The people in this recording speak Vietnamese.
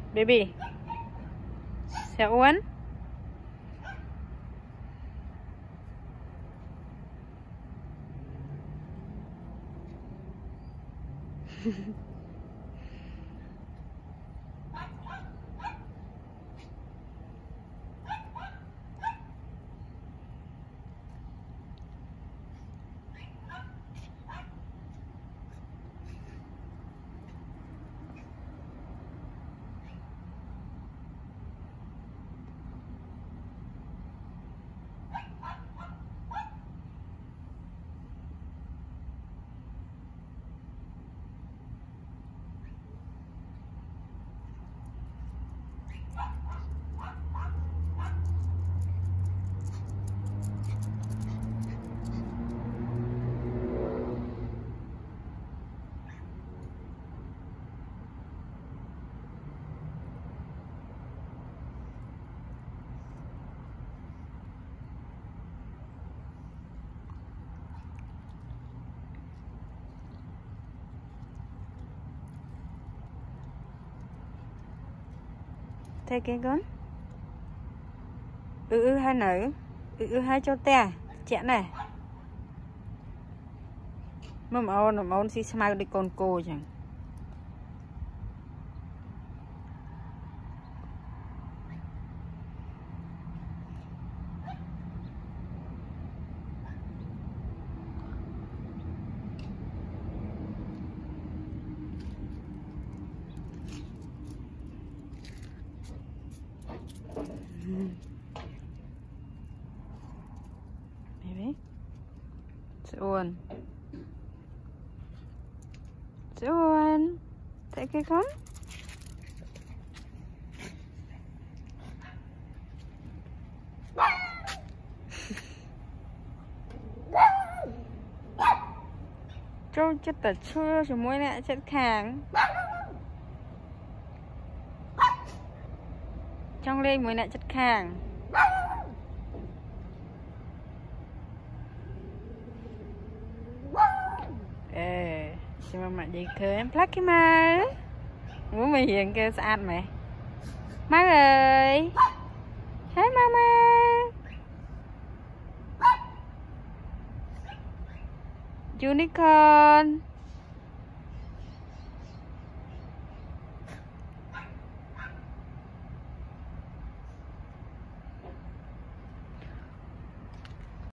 Baby Sao uốn Thế cái con hai nữ hai cho te chẹn này mà ôn xí smile đi con cô chẳng baby Xuân thấy cái con trâu chết tật chưa chỉ mỗi nè chết kháng trong lên mỗi nè chết kháng cho mà đi khơi em plug cái má muốn mày hiện kêu sao ăn mày má ơi hi mama unicorn